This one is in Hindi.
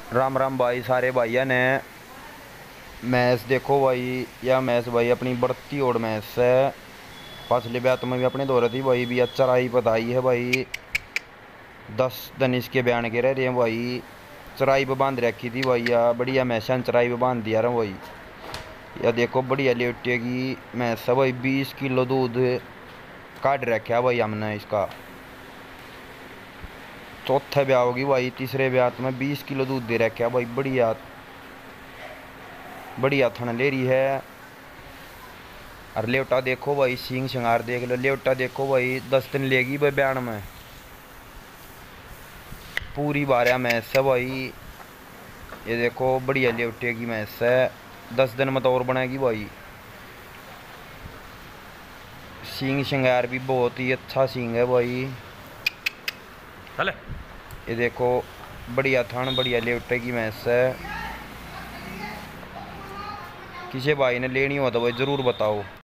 राम राम भाई सारे भाइया ने। मैच देखो भाई, यह मैच भाई अपनी बढ़ती ओर मैच है। पिछले ब्यात में भी अपने दो रही थी भाई, भी अच्छा राई बताई है भाई। 10 दिन इसके बयान के रह रहे हैं भाई। चराई पे बांध रखी थी भैया, बढ़िया मैच चराई पे बांध दिया रहा भाई। यह देखो बढ़िया लेटे की मैच है भाई। 20 किलो दूध काट रखा भाई हमने इसका। चौथे ब्याह होगी भाई, तीसरे ब्याह में 20 किलो दूध दे रखा भाई। बढ़िया बढ़िया थन ले रही है। और लेवटा देखो भाई, सींग श्रृंगार देख लो। लेवटा देखो भाई, 10 दिन लेगी भाई बयान में। पूरी बारह मैच है भाई। ये देखो बढ़िया लेवटे की मैच है। 10 दिन में तो और बनेगी भाई। सींग श्रृंगार भी बहुत ही अच्छा सींग है भाई। चले। ये देखो बढ़िया थन, बढ़िया लेवटे की मैच है। किसी भाई ने लेनी हो तो भाई ज़रूर बताओ।